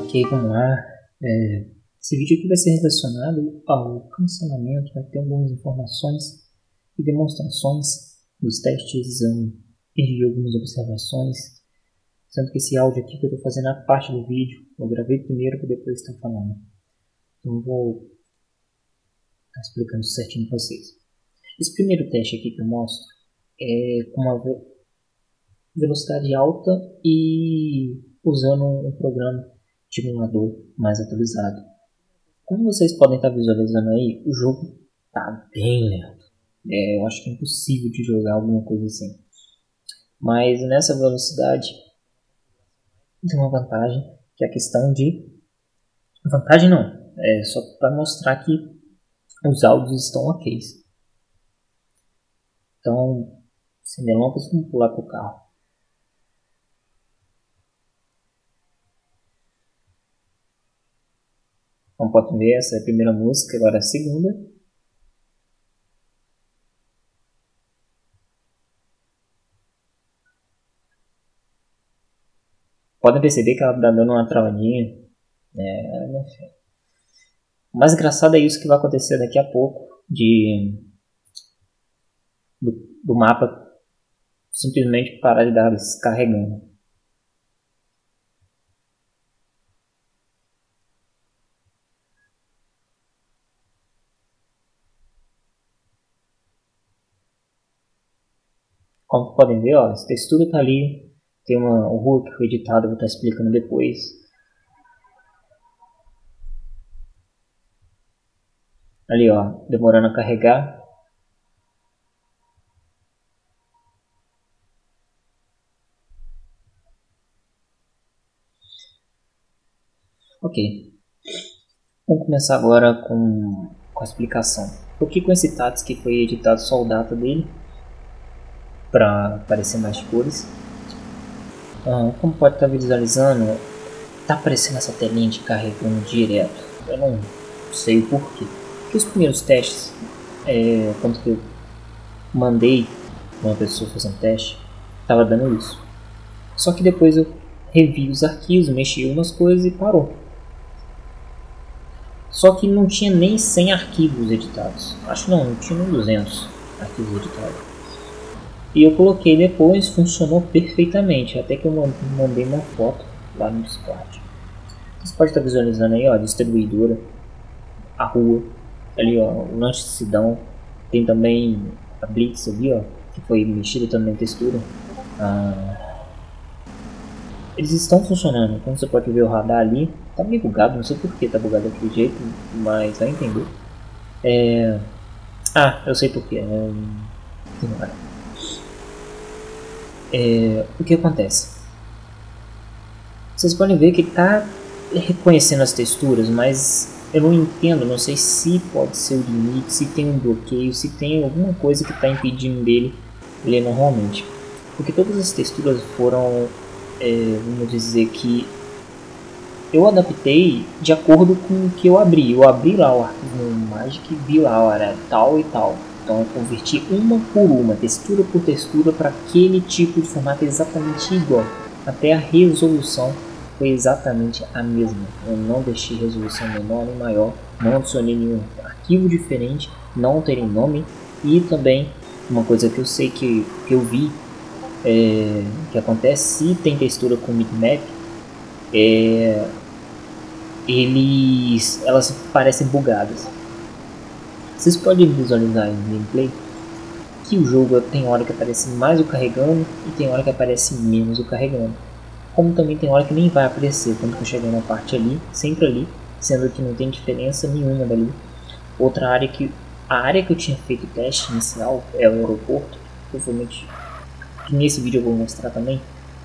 Ok, vamos lá. Esse vídeo aqui vai ser relacionado ao cancelamento, vai ter algumas informações e demonstrações dos testes e algumas observações, sendo que esse áudio aqui que eu estou fazendo a parte do vídeo, eu gravei primeiro para depois estar falando. Então eu vou estar explicando isso certinho para vocês. Esse primeiro teste aqui que eu mostro é com uma velocidade alta e usando um programa de emulador mais atualizado. Como vocês podem estar visualizando aí, o jogo está bem lento. Eu acho que é impossível de jogar alguma coisa assim. Mas nessa velocidade tem uma vantagem, que é a questão de... Vantagem não, é só para mostrar que os áudios estão ok. Então, sem delongas, vamos pular para o carro. Como podem ver, essa é a primeira música, agora a segunda. Podem perceber que ela está dando uma travadinha. O mais engraçado é isso que vai acontecer daqui a pouco, do mapa simplesmente parar de dar descarregando. Como podem ver, ó, essa textura está ali, tem uma rua que foi editada, eu vou estar explicando depois. Ali, ó, demorando a carregar. Ok. Vamos começar agora com a explicação. Por que com esse Tats que foi editado só o data dele, para aparecer mais cores. Como pode estar visualizando, está aparecendo essa telinha de carregando direto. Eu não sei o porquê. Porque os primeiros testes, quando eu mandei uma pessoa fazer um teste, estava dando isso. Só que depois eu revi os arquivos, mexi umas coisas e parou. Só que não tinha nem 100 arquivos editados. Acho que não tinha nem 200 arquivos editados. E eu coloquei depois, funcionou perfeitamente. Até que eu mandei uma foto lá no Discord. Você pode estar visualizando aí, ó, a distribuidora, a rua, ali, ó, o lanche de Sidão. Tem também a Blitz ali, ó, que foi mexida também na textura. Eles estão funcionando. Como você pode ver, o radar ali tá meio bugado, não sei por que tá bugado daquele jeito, mas vai entender. Eu sei por que. O que acontece? Vocês podem ver que ele está reconhecendo as texturas, mas eu não entendo, não sei se pode ser o limite, se tem um bloqueio, se tem alguma coisa que está impedindo dele ler normalmente. Porque todas as texturas foram, vamos dizer que eu adaptei de acordo com o que eu abri. Eu abri lá o arquivo Magic e vi lá, era tal e tal. Então eu converti uma por uma, textura por textura, para aquele tipo de formato exatamente igual. Até a resolução foi exatamente a mesma. Eu não deixei resolução menor nem maior, não adicionei nenhum arquivo diferente, não alterei nome. E também uma coisa que eu sei que eu vi que acontece, se tem textura com bitmap, elas parecem bugadas. Vocês podem visualizar em gameplay que o jogo tem hora que aparece mais o carregando e tem hora que aparece menos o carregando. Como também tem hora que nem vai aparecer quando eu chegar na parte ali, sempre ali, sendo que não tem diferença nenhuma dali. Outra área a área que eu tinha feito o teste inicial é o aeroporto, provavelmente nesse vídeo eu vou mostrar também.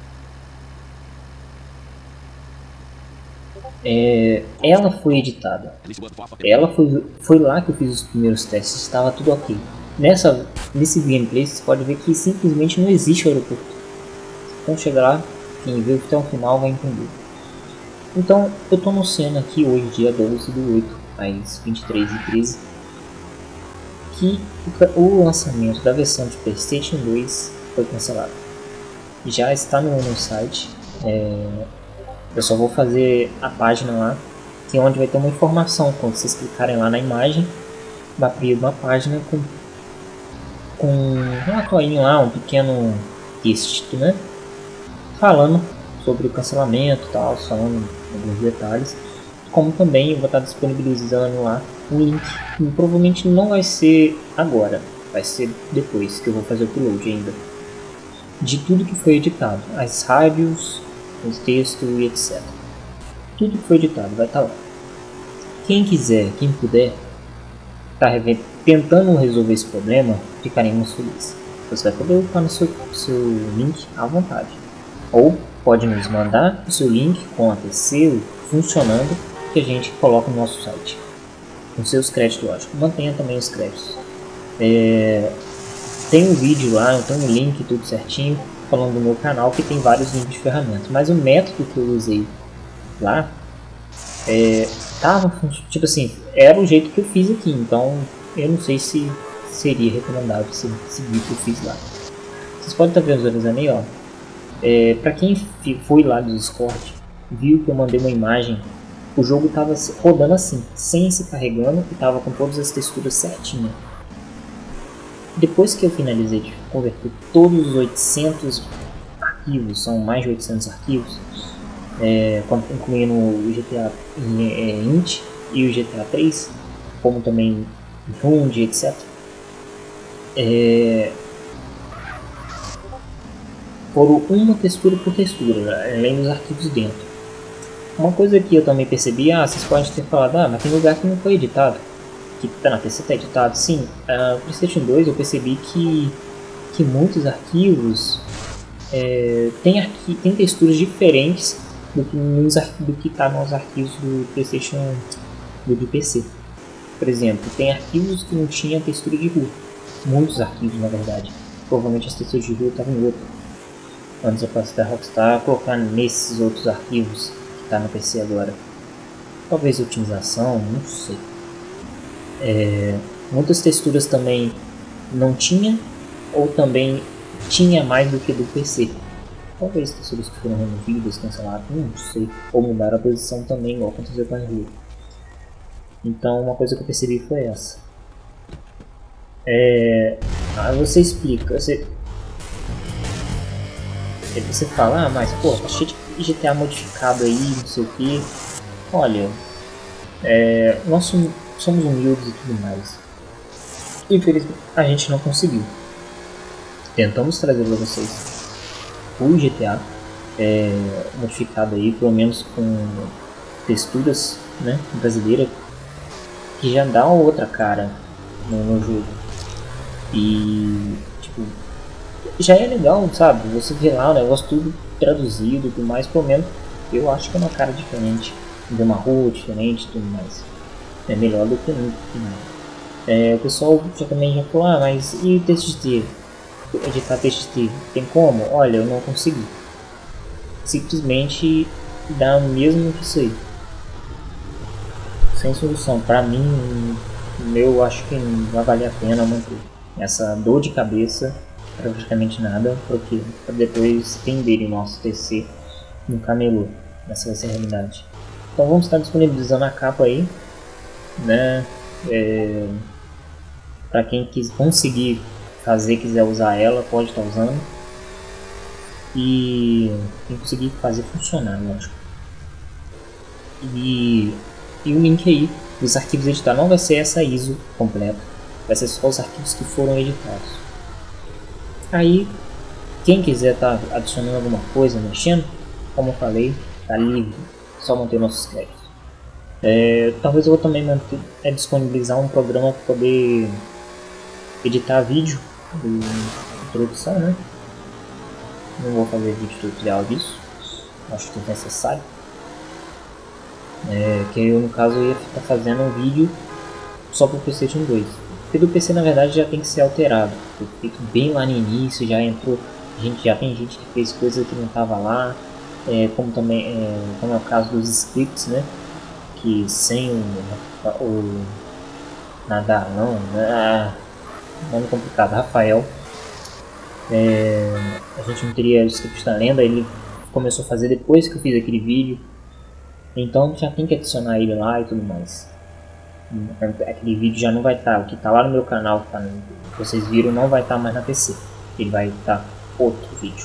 Ela foi editada. Foi lá que eu fiz os primeiros testes, estava tudo ok. Nesse gameplay vocês podem ver que simplesmente não existe o aeroporto. Então chegar lá, quem viu até o final vai entender. Então eu estou anunciando aqui hoje, dia 12/8, às 23h13, que o lançamento da versão de PlayStation 2 foi cancelado. Já está no site. Eu só vou fazer a página lá, que é onde vai ter uma informação. Quando vocês clicarem lá na imagem, vai abrir uma página com um relatorinho lá, um pequeno texto, né? Falando sobre o cancelamento e tal, falando alguns detalhes. Como também eu vou estar disponibilizando lá um link, que provavelmente não vai ser agora, vai ser depois que eu vou fazer o upload ainda, de tudo que foi editado, as reviews, os textos e etc. Tudo que foi editado vai estar lá. Quem quiser, quem puder, tá tentando resolver esse problema, ficaremos felizes. Você vai poder upar no seu link à vontade. Ou pode nos mandar o seu link com a PC funcionando, que a gente coloca no nosso site. Com seus créditos, lógico. Mantenha também os créditos. Tem um vídeo lá, eu tenho um link tudo certinho, falando do meu canal, que tem vários links de ferramentas. Mas o método que eu usei lá, tipo assim, era o jeito que eu fiz aqui. Então, eu não sei se seria recomendável seguir o que eu fiz lá. Vocês podem estar visualizando aí, ó. Pra quem foi lá do Discord, viu que eu mandei uma imagem, o jogo estava rodando assim, sem se carregando, e estava com todas as texturas certinhas. Depois que eu finalizei de converter todos os 800 arquivos, são mais de 800 arquivos, incluindo o GTA Int e o GTA 3, como também Rund, etc. Foram uma textura por textura, além dos arquivos dentro. Uma coisa que eu também percebi, vocês podem ter falado, mas tem lugar que não foi editado, que tá na PC tá editado. Sim, no PlayStation 2 eu percebi que muitos arquivos tem texturas diferentes do que tá nos arquivos do PlayStation do PC. Por exemplo, tem arquivos que não tinha textura de rua, muitos arquivos na verdade. Provavelmente as texturas de rua estavam em outro. Antes eu posso da Rockstar colocar nesses outros arquivos que está no PC agora. Talvez otimização, não sei. Muitas texturas também não tinha, ou também tinha mais do que do PC. Talvez texturas que foram removidas, canceladas, não sei. Ou mudaram a posição também, igual aconteceu com a rua. Então uma coisa que eu percebi foi essa. Você explica, você fala, mas pô, tá cheio de GTA modificado aí, não sei o que. Olha, nós somos humildes e tudo mais. Infelizmente a gente não conseguiu. Tentamos trazer para vocês o GTA modificado aí, pelo menos com texturas, né, brasileiras, que já dá outra cara no jogo. E tipo, já é legal, sabe? Você vê lá o negócio tudo traduzido e tudo mais, pelo menos eu acho que é uma cara diferente, de uma rua diferente e tudo mais. É melhor do que nada. O pessoal também já falou, mas e TXT? Editar TXT, tem como? Olha, eu não consegui. Simplesmente dá o mesmo que isso aí. Sem solução. Pra mim, eu acho que não vai valer a pena manter essa dor de cabeça para praticamente nada, porque para depois tenderem nosso TC no camelô. Essa vai ser a realidade. Então vamos estar disponibilizando a capa aí, né? Para quem conseguir fazer, quiser usar ela, pode estar usando. E quem conseguir fazer funcionar, lógico. E o link aí dos arquivos editados não vai ser essa ISO completa, vai ser só os arquivos que foram editados. Aí, quem quiser estar adicionando alguma coisa, mexendo, como eu falei, tá livre, só manter nossos créditos. Talvez eu vou também disponibilizar um programa para poder editar vídeo de introdução, né? Não vou fazer vídeo tutorial disso, acho que é necessário. Que eu, no caso, eu ia ficar fazendo um vídeo só para o PlayStation 2. Porque do PC na verdade já tem que ser alterado. Foi feito bem lá no início, já entrou. Já tem gente que fez coisa que não estava lá. Como também como é o caso dos scripts, né? Que sem o Nadar não, né? Nome complicado, Rafael. A gente não teria o script da lenda, ele começou a fazer depois que eu fiz aquele vídeo. Então já tem que adicionar ele lá e tudo mais. Aquele vídeo já não vai estar, o que está lá no meu canal, que vocês viram, não vai estar mais na PC. Ele vai estar outro vídeo.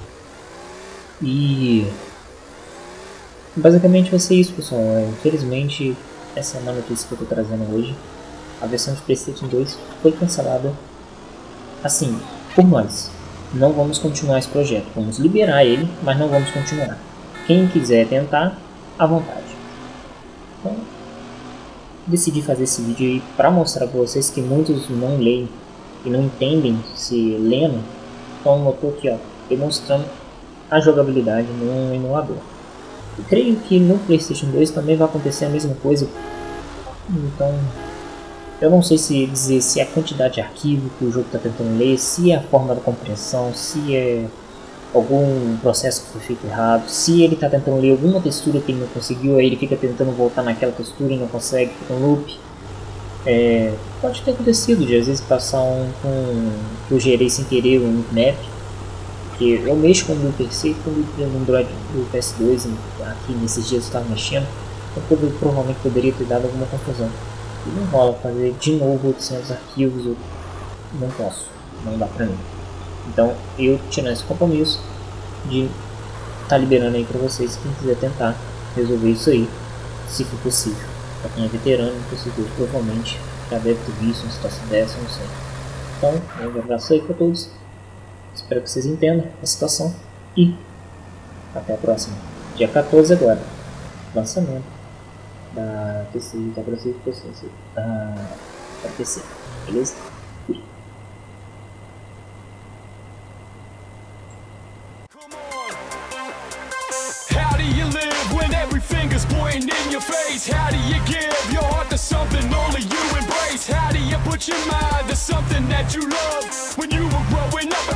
E basicamente vai ser isso, pessoal. Infelizmente, essa é uma notícia que eu estou trazendo hoje. A versão de PlayStation 2 foi cancelada. Assim, por nós. Não vamos continuar esse projeto. Vamos liberar ele, mas não vamos continuar. Quem quiser tentar, à vontade. Então, decidi fazer esse vídeo aí para mostrar para vocês que muitos não leem e não entendem se lendo. Então eu estou aqui, ó, demonstrando a jogabilidade no emulador. Eu creio que no PlayStation 2 também vai acontecer a mesma coisa. Então eu não sei se dizer se é a quantidade de arquivo que o jogo está tentando ler, se é a forma da compreensão, se é algum processo que foi feito errado, se ele está tentando ler alguma textura que ele não conseguiu, aí ele fica tentando voltar naquela textura e não consegue, fica um loop. Pode ter acontecido de às vezes passar que eu gerei sem querer um map, porque eu mexo com o meu PC e com o Android do PS2, aqui nesses dias eu estava mexendo, então eu provavelmente poderia ter dado alguma confusão. E não rola fazer de novo 800 arquivos, eu não posso, não dá pra mim. Então eu tirar esse compromisso de estar liberando aí pra vocês, quem quiser tentar resolver isso aí, se for possível. Pra quem é veterano, torcedor, provavelmente já deve ter visto uma situação dessa, não sei. Então, um abraço aí pra todos, espero que vocês entendam a situação e até a próxima. Dia 14 agora, lançamento da PC, da Brasil da PC, beleza? How do you live when every finger's pointing in your face? How do you give your heart to something only you embrace? How do you put your mind to something that you love when you were growing up?